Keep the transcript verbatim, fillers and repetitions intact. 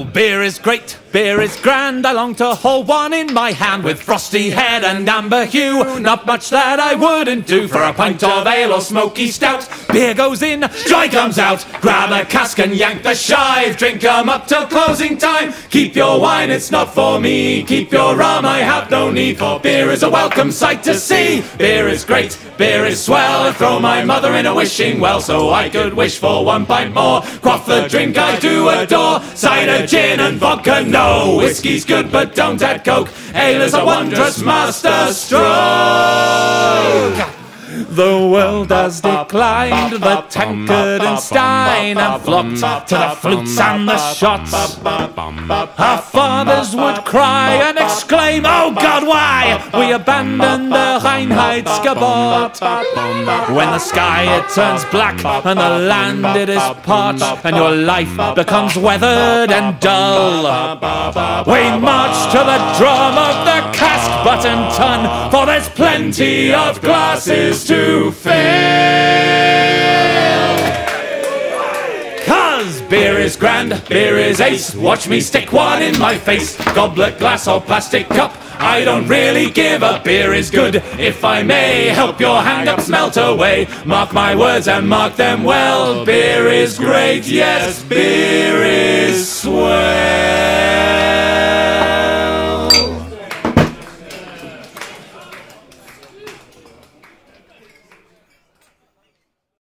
beer is great, beer is grand. I long to hold one in my hand with frosty head and amber hue. Not much that I wouldn't do for a pint of ale or smoky stout. Beer goes in, joy comes out. Grab a cask and yank the shive. Drink 'em up till closing time. Keep your wine, it's not for me. Keep your rum, I have no need. For beer is a welcome sight to see. Beer is great, beer is swell. I throw my mother in a wishing well, so I could wish for one pint more. Quaff the drink I do adore. Cider, gin and vodka, no. Whiskey's good but don't add coke. Ale is a wondrous master stroke. The world has declined, the tankard and stein have flocked to the flutes and the shots. Our fathers would cry and exclaim, oh God, why we abandoned the Reinheitsgebot? When the sky it turns black and the land it is parched, and your life becomes weathered and dull, we march to the drum of the cask button ton, for there's plenty of glasses to fill. Cause beer is grand, beer is ace. Watch me stick one in my face. Goblet, glass or plastic cup, I don't really give a. Beer is good, if I may. Help your hang-ups melt away. Mark my words and mark them well. Beer is great, yes, beer is swell.